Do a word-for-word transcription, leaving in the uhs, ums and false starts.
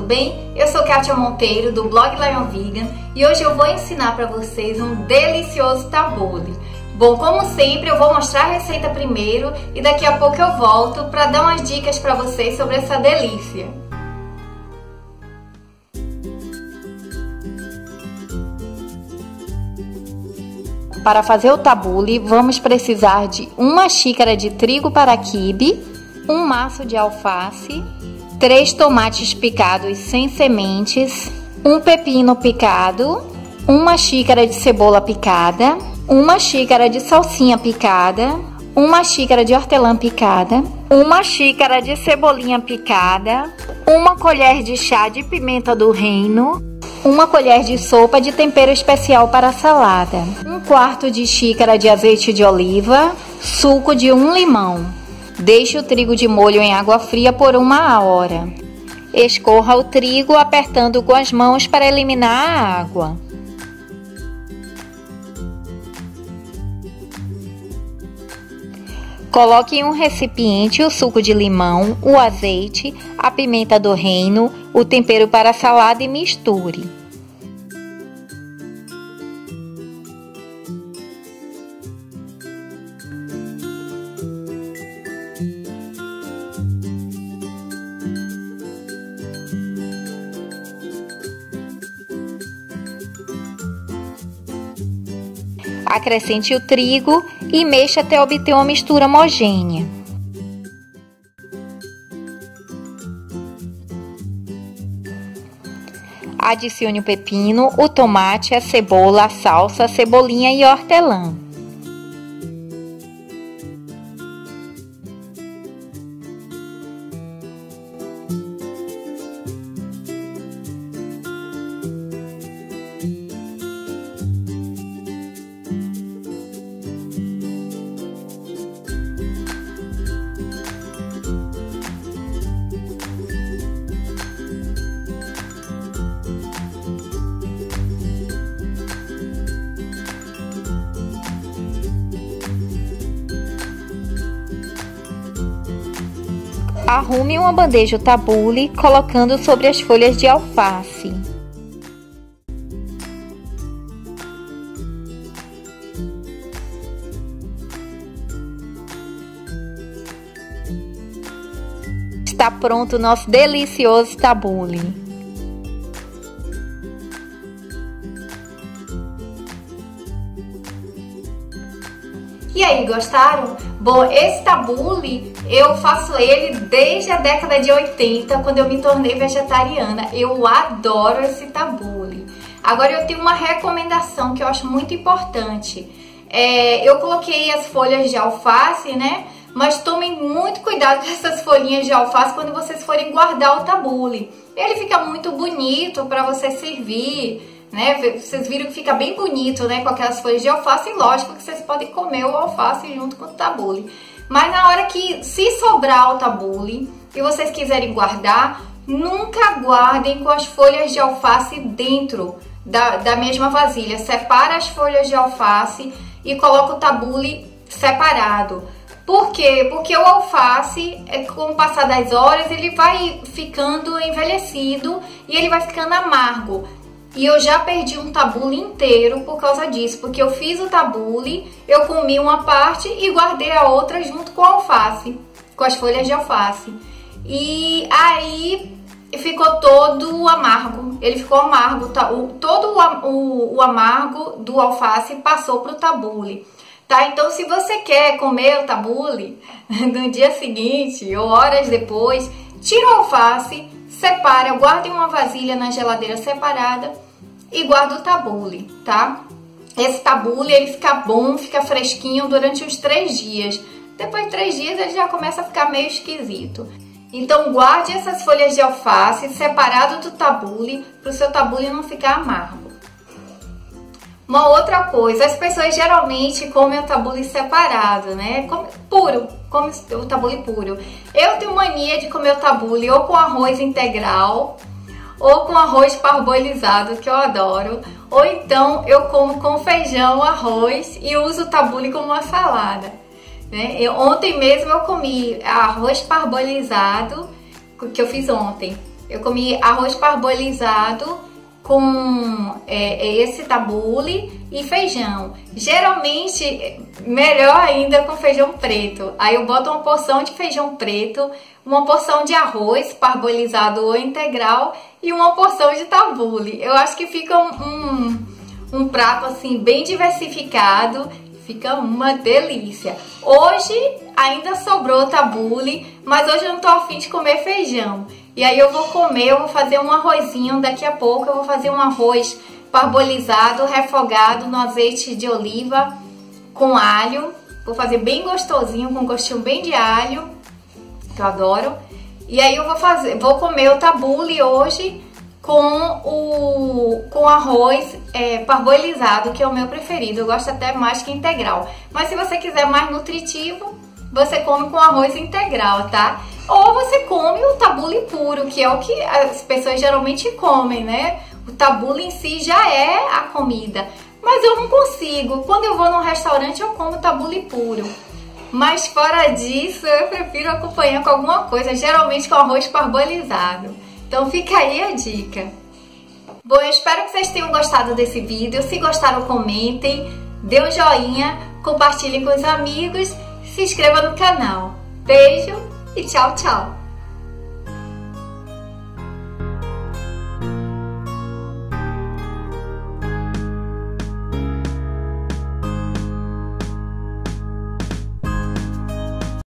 bem? Eu sou Kátia Monteiro do blog Lion Vegan e hoje eu vou ensinar para vocês um delicioso tabule. Bom, como sempre, eu vou mostrar a receita primeiro e daqui a pouco eu volto para dar umas dicas para vocês sobre essa delícia. Para fazer o tabule, vamos precisar de uma xícara de trigo para quibe, um maço de alface, três tomates picados sem sementes, um pepino picado, uma xícara de cebola picada, uma xícara de salsinha picada, uma xícara de hortelã picada, uma xícara de cebolinha picada, uma colher de chá de pimenta do reino, uma colher de sopa de tempero especial para a salada, um quarto de xícara de azeite de oliva, suco de um limão. Deixe o trigo de molho em água fria por uma hora. Escorra o trigo apertando com as mãos para eliminar a água. Coloque em um recipiente o suco de limão, o azeite, a pimenta do reino, o tempero para a salada e misture. Acrescente o trigo e mexa até obter uma mistura homogênea. Adicione o pepino, o tomate, a cebola, a salsa, a cebolinha e a hortelã. Arrume uma bandeja tabule colocando sobre as folhas de alface. Está pronto o nosso delicioso tabule. E aí, gostaram? Bom, esse tabule eu faço ele desde a década de oitenta, quando eu me tornei vegetariana. Eu adoro esse tabule. Agora eu tenho uma recomendação que eu acho muito importante. É, eu coloquei as folhas de alface, né? Mas tomem muito cuidado com essas folhinhas de alface quando vocês forem guardar o tabule. Ele fica muito bonito para você servir, né? Vocês viram que fica bem bonito, né? Com aquelas folhas de alface, e lógico que vocês podem comer o alface junto com o tabule. Mas na hora que, se sobrar o tabule e vocês quiserem guardar, nunca guardem com as folhas de alface dentro da, da mesma vasilha. Separa as folhas de alface e coloca o tabule separado. Por quê? Porque o alface, com o passar das horas, ele vai ficando envelhecido e ele vai ficando amargo. E eu já perdi um tabule inteiro por causa disso, porque eu fiz o tabule, eu comi uma parte e guardei a outra junto com a alface, com as folhas de alface. E aí ficou todo amargo, ele ficou amargo, todo o, o amargo do alface passou para o tabule. Tá? Então, se você quer comer o tabule no dia seguinte ou horas depois, tira o alface, separa, guarda em uma vasilha na geladeira separada e guarda o tabule, tá? Esse tabule, ele fica bom, fica fresquinho durante uns três dias. Depois de três dias, ele já começa a ficar meio esquisito. Então, guarde essas folhas de alface separado do tabule, para o seu tabule não ficar amargo. Uma outra coisa, as pessoas geralmente comem o tabule separado, né? Come, puro, come o tabule puro. Eu tenho mania de comer o tabule ou com arroz integral, ou com arroz parboilizado, que eu adoro, ou então eu como com feijão, arroz e uso o tabule como uma salada, né? Eu, ontem mesmo eu comi arroz parboilizado, que eu fiz ontem, Eu comi arroz parbolizado com é, esse tabule e feijão. Geralmente, melhor ainda com feijão preto. Aí eu boto uma porção de feijão preto, uma porção de arroz parbolizado ou integral e uma porção de tabule. Eu acho que fica um, um, um prato assim bem diversificado, fica uma delícia. Hoje ainda sobrou tabule, mas hoje eu não tô afim de comer feijão. E aí eu vou comer, eu vou fazer um arrozinho, daqui a pouco eu vou fazer um arroz parbolizado, refogado no azeite de oliva com alho. Vou fazer bem gostosinho, com um gostinho bem de alho, que eu adoro. E aí eu vou fazer, vou comer o tabule hoje com o com arroz é, parbolizado, que é o meu preferido. Eu gosto até mais que integral. Mas se você quiser mais nutritivo, você come com arroz integral, tá? Ou você come o tabule puro, que é o que as pessoas geralmente comem, né? O tabule em si já é a comida. Mas eu não consigo. Quando eu vou num restaurante, eu como tabule puro. Mas fora disso, eu prefiro acompanhar com alguma coisa, geralmente com arroz parbolizado. Então fica aí a dica. Bom, eu espero que vocês tenham gostado desse vídeo. Se gostaram, comentem, dê um joinha, compartilhem com os amigos, se inscreva no canal. Beijo e tchau, tchau!